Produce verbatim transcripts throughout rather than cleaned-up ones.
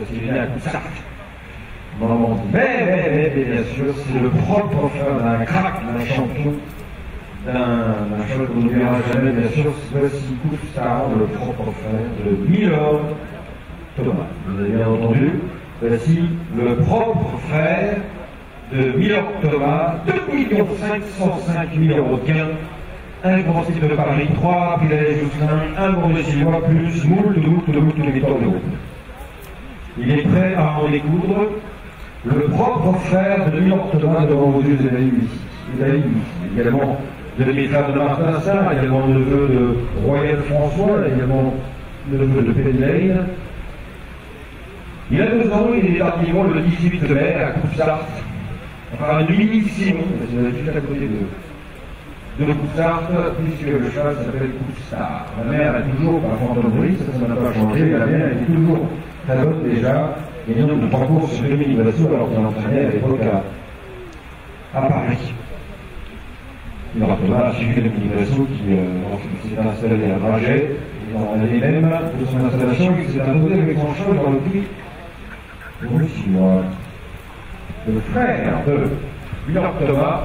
parce qu'il est né à Coussart, en Normandie. Mais, mais, mais, mais, bien sûr, c'est le propre frère d'un crack, d'un champion, d'un cheval qu'on n'oubliera jamais, bien sûr, voici Coussart, le propre frère de Milord Thomas. Vous avez bien entendu, voici le propre frère de Milord Thomas, deux millions cinq cent cinq mille euros de gain, un grand style de Paris, trois Pilalet Jousselin, un Bordeaux Sylvain, plus moult, moult, moult de victoires de route. Il est prêt à en découdre, le propre frère de Milord Thomas devant vos yeux, vous avez eu ici. Vous avez eu ici également le demi-frère de Martin Sarr, également le neveu de Royal François, également le neveu de Penny Lane. Il a deux ans, il est tardivement le dix-huit mai à Coussart, par un mini Simon, vous êtes juste à côté de, de Coussart, puisque le cheval s'appelle Coussart. La mère est toujours pas Fantôme, ça, ça n'a pas changé, mais la mère est toujours très bonne déjà, et il de trois courses sur deux mini Vassou, alors qu'il entraînait à l'époque à, à Paris. Il rappellera a suivi le mini Vassou qui euh, s'est installé à Braget, et dans l'année même de son installation, il s'est imposé avec son cheval dans le prix. Oui, moi. Le frère de Milord Thomas,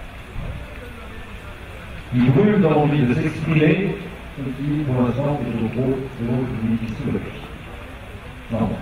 il brûle dans l'envie de s'exprimer, ce qui, pour l'instant, est au trop de difficile de lui. Non.